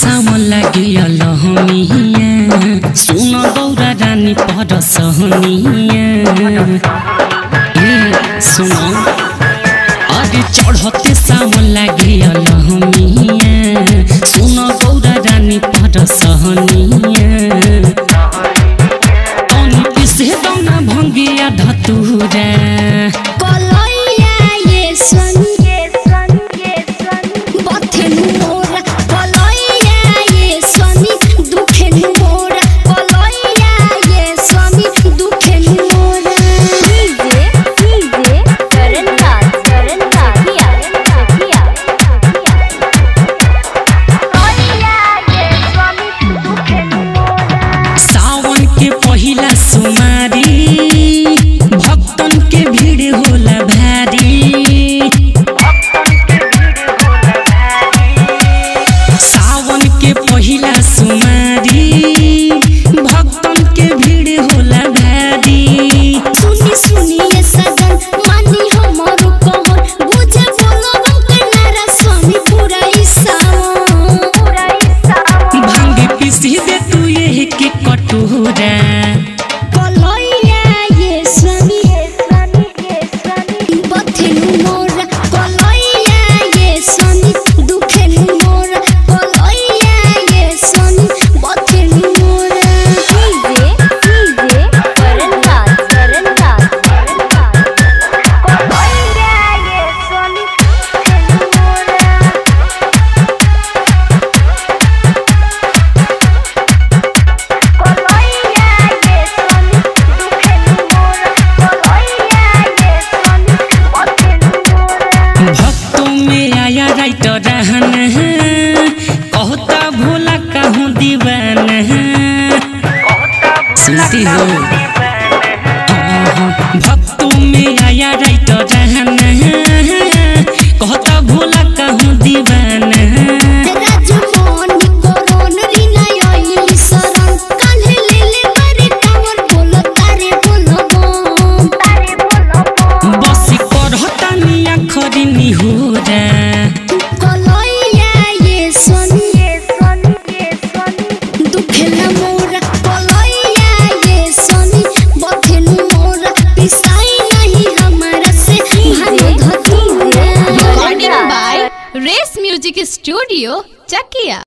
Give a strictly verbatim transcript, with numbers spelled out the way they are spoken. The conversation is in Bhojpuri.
सावन लगी अलहमिया सुन गौरा रानी पर सहनिया सुन अरे चढ़ते सावन लगी अलहमिया सुन गौरा रानी पर सहनिया तनी पिसे दौना भंगिया धतूरा भक्तन के भीड़ होला भारी सावन के पहिला सुमारी भक्तन के भीड़ होला भारी सुनी सुनी ये सजन मानी हमरो कहन बुझे बोलबो कनारा स्वामी पूरा ई सावन पूरा ई सावन भांग पीसी दे तू ये के कटोरा कहता भोला कहूँ दीवाना सुनती हो भक्तों में आया राइटर रहना कहता भोला कहूँ दीवाना बस करता निया खरी निहोरा रेस म्यूजिक स्टूडियो चकिया।